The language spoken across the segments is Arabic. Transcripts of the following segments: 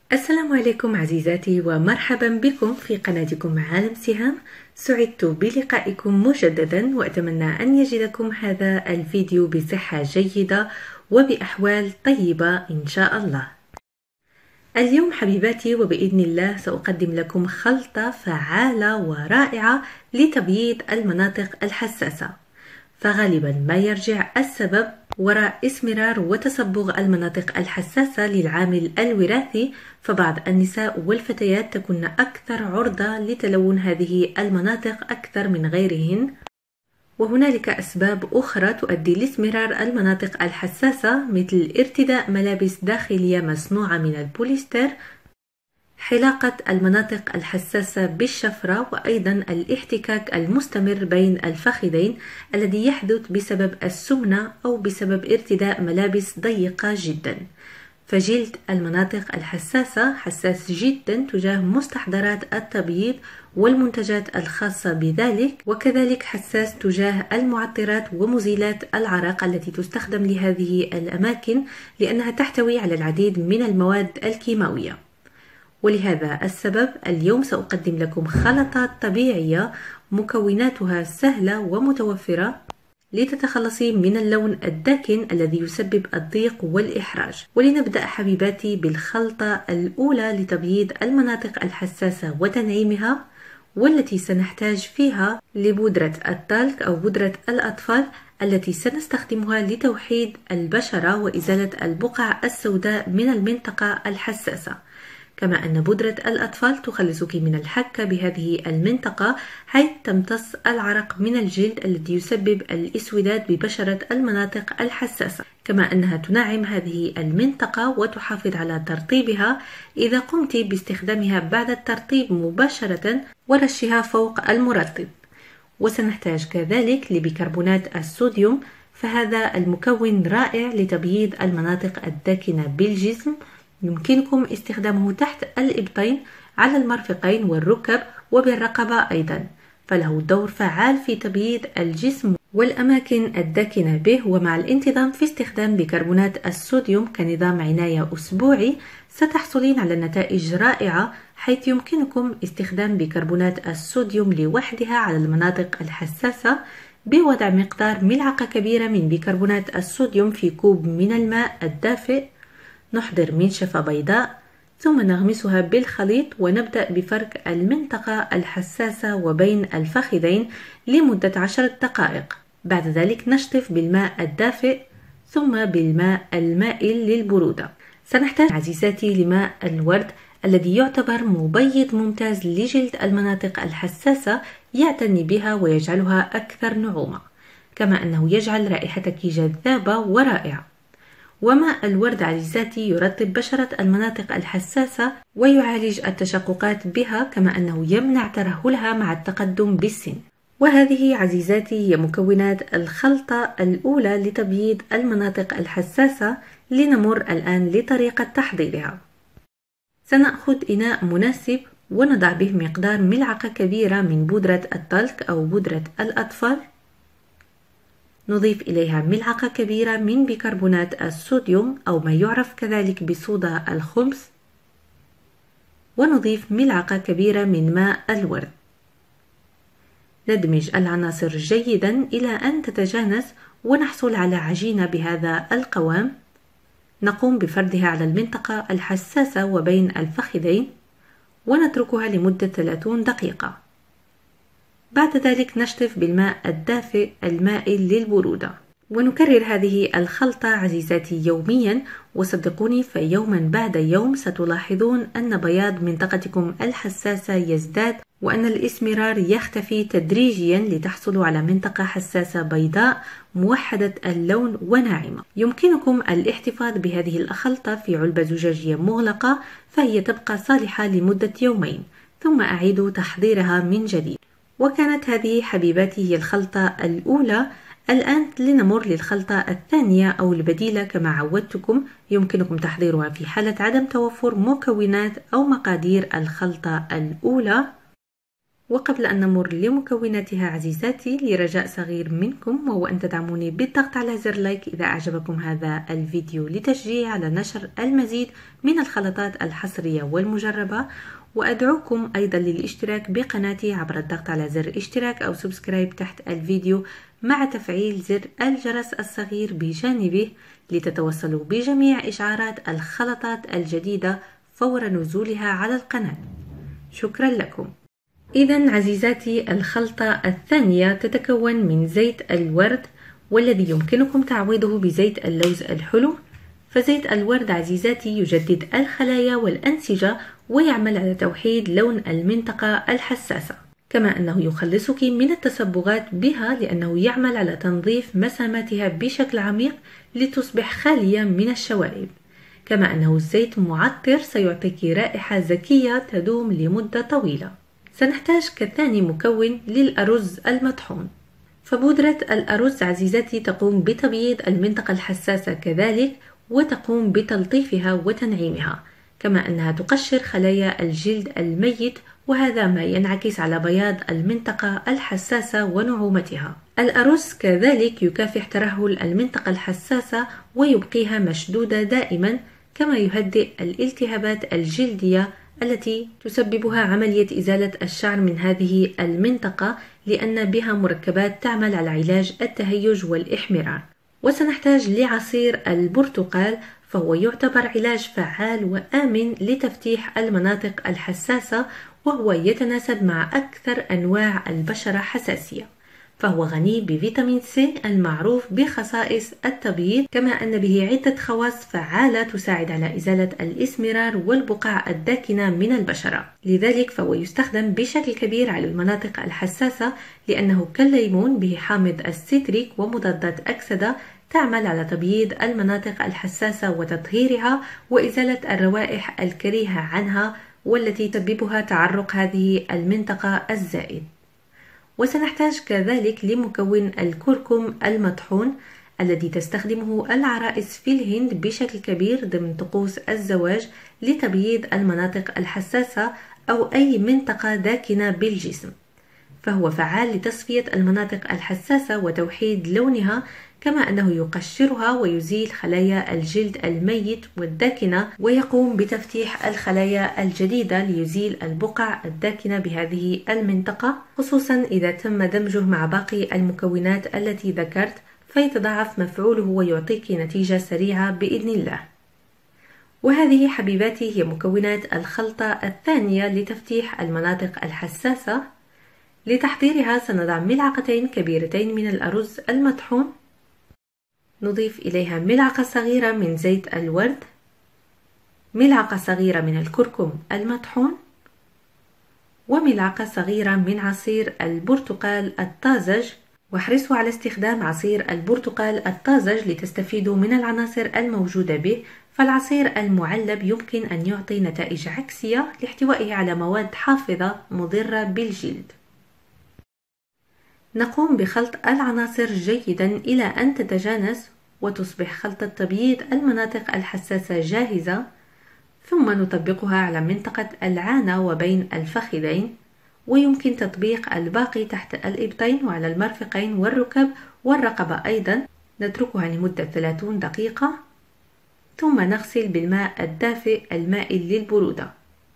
السلام عليكم عزيزاتي ومرحبا بكم في قناتكم عالم سهام. سعدت بلقائكم مجددا وأتمنى أن يجدكم هذا الفيديو بصحة جيدة وبأحوال طيبة إن شاء الله. اليوم حبيباتي وبإذن الله سأقدم لكم خلطة فعالة ورائعة لتبييض المناطق الحساسة. فغالبا ما يرجع السبب وراء اسمرار وتصبغ المناطق الحساسة للعامل الوراثي، فبعض النساء والفتيات تكون أكثر عرضة لتلون هذه المناطق أكثر من غيرهن، وهنالك أسباب أخرى تؤدي لاسمرار المناطق الحساسة مثل ارتداء ملابس داخلية مصنوعة من البوليستر، حلاقة المناطق الحساسة بالشفرة، وأيضا الاحتكاك المستمر بين الفخذين الذي يحدث بسبب السمنة أو بسبب ارتداء ملابس ضيقة جدا. فجلد المناطق الحساسة حساس جدا تجاه مستحضرات التبييض والمنتجات الخاصة بذلك، وكذلك حساس تجاه المعطرات ومزيلات العرق التي تستخدم لهذه الأماكن لأنها تحتوي على العديد من المواد الكيماوية. ولهذا السبب اليوم سأقدم لكم خلطات طبيعية مكوناتها سهلة ومتوفرة لتتخلصي من اللون الداكن الذي يسبب الضيق والإحراج. ولنبدأ حبيباتي بالخلطة الأولى لتبييض المناطق الحساسة وتنعيمها، والتي سنحتاج فيها لبودرة التالك أو بودرة الأطفال التي سنستخدمها لتوحيد البشرة وإزالة البقع السوداء من المنطقة الحساسة، كما أن بودرة الأطفال تخلصك من الحكة بهذه المنطقة حيث تمتص العرق من الجلد الذي يسبب الإسوداد ببشرة المناطق الحساسة، كما أنها تنعم هذه المنطقة وتحافظ على ترطيبها إذا قمت باستخدامها بعد الترطيب مباشرة ورشها فوق المرطب. وسنحتاج كذلك لبيكربونات الصوديوم، فهذا المكون رائع لتبييض المناطق الداكنة بالجسم، يمكنكم استخدامه تحت الإبطين على المرفقين والركب وبالرقبة أيضا، فله دور فعال في تبييض الجسم والأماكن الداكنة به. ومع الانتظام في استخدام بيكربونات الصوديوم كنظام عناية أسبوعي ستحصلين على نتائج رائعة، حيث يمكنكم استخدام بيكربونات الصوديوم لوحدها على المناطق الحساسة بوضع مقدار ملعقة كبيرة من بيكربونات الصوديوم في كوب من الماء الدافئ. نحضر منشفة بيضاء ثم نغمسها بالخليط ونبدأ بفرك المنطقة الحساسة وبين الفخذين لمدة 10 دقائق. بعد ذلك نشطف بالماء الدافئ ثم بالماء المائل للبرودة. سنحتاج عزيزاتي لماء الورد الذي يعتبر مبيض ممتاز لجلد المناطق الحساسة، يعتني بها ويجعلها أكثر نعومة، كما أنه يجعل رائحتك جذابة ورائعة. وماء الورد عزيزاتي يرطب بشرة المناطق الحساسة ويعالج التشققات بها، كما أنه يمنع ترهلها مع التقدم بالسن. وهذه عزيزاتي هي مكونات الخلطة الأولى لتبييض المناطق الحساسة. لنمر الآن لطريقة تحضيرها. سنأخذ إناء مناسب ونضع به مقدار ملعقة كبيرة من بودرة التالك أو بودرة الأطفال، نضيف إليها ملعقة كبيرة من بيكربونات الصوديوم أو ما يعرف كذلك بصودا الخبز، ونضيف ملعقة كبيرة من ماء الورد. ندمج العناصر جيدا إلى أن تتجانس ونحصل على عجينة بهذا القوام. نقوم بفردها على المنطقة الحساسة وبين الفخذين ونتركها لمدة 30 دقيقة. بعد ذلك نشطف بالماء الدافئ المائل للبرودة، ونكرر هذه الخلطة عزيزاتي يوميا، وصدقوني فيوما بعد يوم ستلاحظون أن بياض منطقتكم الحساسة يزداد وأن الإسمرار يختفي تدريجيا لتحصلوا على منطقة حساسة بيضاء موحدة اللون وناعمة. يمكنكم الاحتفاظ بهذه الخلطة في علبة زجاجية مغلقة، فهي تبقى صالحة لمدة يومين ثم أعيدوا تحضيرها من جديد. وكانت هذه حبيباتي هي الخلطة الأولى. الآن لنمر للخلطة الثانية أو البديلة. كما عودتكم يمكنكم تحضيرها في حالة عدم توفر مكونات أو مقادير الخلطة الأولى. وقبل أن نمر لمكوناتها عزيزاتي، لرجاء صغير منكم وهو أن تدعموني بالضغط على زر لايك إذا أعجبكم هذا الفيديو لتشجيع على نشر المزيد من الخلطات الحصرية والمجربة، وأدعوكم أيضا للاشتراك بقناتي عبر الضغط على زر اشتراك أو سبسكرايب تحت الفيديو مع تفعيل زر الجرس الصغير بجانبه لتتوصلوا بجميع إشعارات الخلطات الجديدة فور نزولها على القناة. شكرا لكم. إذن عزيزاتي، الخلطة الثانية تتكون من زيت الورد، والذي يمكنكم تعويضه بزيت اللوز الحلو. فزيت الورد عزيزاتي يجدد الخلايا والأنسجة ويعمل على توحيد لون المنطقة الحساسة، كما أنه يخلصك من التصبغات بها لأنه يعمل على تنظيف مساماتها بشكل عميق لتصبح خالية من الشوائب، كما أنه الزيت معطر سيعطيك رائحة زكية تدوم لمدة طويلة. سنحتاج كثاني مكون للأرز المطحون. فبودرة الأرز عزيزاتي تقوم بتبييض المنطقة الحساسة كذلك، وتقوم بتلطيفها وتنعيمها، كما أنها تقشر خلايا الجلد الميت، وهذا ما ينعكس على بياض المنطقة الحساسة ونعومتها. الأرز كذلك يكافح ترهل المنطقة الحساسة ويبقيها مشدودة دائما، كما يهدئ الالتهابات الجلدية التي تسببها عملية إزالة الشعر من هذه المنطقة، لأن بها مركبات تعمل على علاج التهيج والإحمرار. وسنحتاج لعصير البرتقال، فهو يعتبر علاج فعال وآمن لتفتيح المناطق الحساسة، وهو يتناسب مع أكثر أنواع البشرة حساسية، فهو غني بفيتامين سي المعروف بخصائص التبييض، كما أن به عدة خواص فعالة تساعد على إزالة الإسمرار والبقع الداكنة من البشرة. لذلك فهو يستخدم بشكل كبير على المناطق الحساسة، لأنه كالليمون به حامض السيتريك ومضادات أكسدة تعمل على تبييض المناطق الحساسة وتطهيرها وإزالة الروائح الكريهة عنها والتي تسببها تعرق هذه المنطقة الزائد. وسنحتاج كذلك لمكون الكركم المطحون، الذي تستخدمه العرائس في الهند بشكل كبير ضمن طقوس الزواج لتبييض المناطق الحساسة أو أي منطقة داكنة بالجسم، فهو فعال لتصفية المناطق الحساسة وتوحيد لونها، كما أنه يقشرها ويزيل خلايا الجلد الميت والداكنة، ويقوم بتفتيح الخلايا الجديدة ليزيل البقع الداكنة بهذه المنطقة، خصوصا إذا تم دمجه مع باقي المكونات التي ذكرت، فيتضاعف مفعوله ويعطيك نتيجة سريعة بإذن الله. وهذه حبيباتي هي مكونات الخلطة الثانية لتفتيح المناطق الحساسة. لتحضيرها سنضع ملعقتين كبيرتين من الأرز المطحون، نضيف إليها ملعقة صغيرة من زيت الورد، ملعقة صغيرة من الكركم المطحون، وملعقة صغيرة من عصير البرتقال الطازج. واحرصوا على استخدام عصير البرتقال الطازج لتستفيدوا من العناصر الموجودة به، فالعصير المعلب يمكن أن يعطي نتائج عكسية لاحتوائه على مواد حافظة مضرة بالجلد. نقوم بخلط العناصر جيدا إلى أن تتجانس وتصبح خلطة تبييض المناطق الحساسة جاهزة، ثم نطبقها على منطقة العانة وبين الفخذين، ويمكن تطبيق الباقي تحت الإبطين وعلى المرفقين والركب والرقبة أيضا. نتركها لمدة 30 دقيقة، ثم نغسل بالماء الدافئ المائل للبرودة.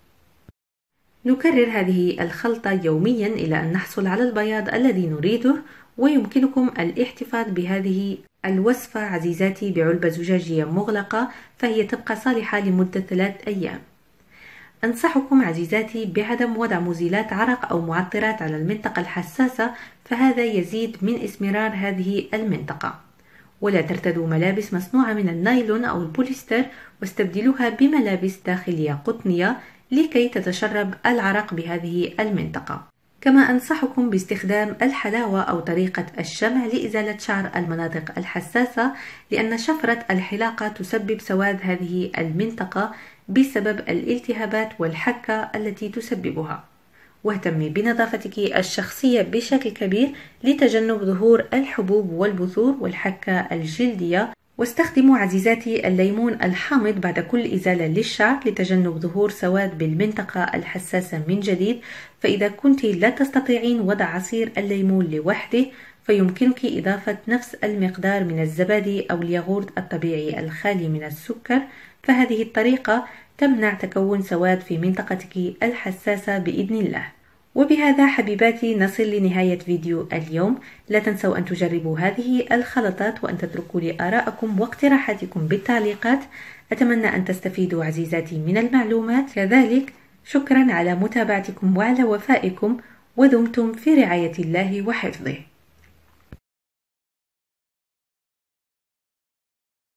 نكرر هذه الخلطة يوميا إلى أن نحصل على البياض الذي نريده، ويمكنكم الاحتفاظ بهذه الوصفة عزيزاتي بعلبة زجاجية مغلقة، فهي تبقى صالحة لمدة 3 أيام. أنصحكم عزيزاتي بعدم وضع مزيلات عرق أو معطرات على المنطقة الحساسة، فهذا يزيد من اسمرار هذه المنطقة. ولا ترتدوا ملابس مصنوعة من النايلون أو البوليستر، واستبدلوها بملابس داخلية قطنية لكي تتشرب العرق بهذه المنطقة. كما أنصحكم باستخدام الحلاوة أو طريقة الشمع لإزالة شعر المناطق الحساسة، لأن شفرة الحلاقة تسبب سواد هذه المنطقة بسبب الالتهابات والحكة التي تسببها. واهتمي بنظافتك الشخصية بشكل كبير لتجنب ظهور الحبوب والبثور والحكة الجلدية، واستخدموا عزيزاتي الليمون الحامض بعد كل إزالة للشعر لتجنب ظهور سواد بالمنطقة الحساسة من جديد. فإذا كنت لا تستطيعين وضع عصير الليمون لوحده فيمكنك إضافة نفس المقدار من الزبادي أو الياغورت الطبيعي الخالي من السكر، فهذه الطريقة تمنع تكون سواد في منطقتك الحساسة بإذن الله. وبهذا حبيباتي نصل لنهاية فيديو اليوم. لا تنسوا أن تجربوا هذه الخلطات وأن تتركوا لي آراءكم واقتراحاتكم بالتعليقات. أتمنى أن تستفيدوا عزيزاتي من المعلومات. كذلك شكرا على متابعتكم وعلى وفائكم، ودمتم في رعاية الله وحفظه.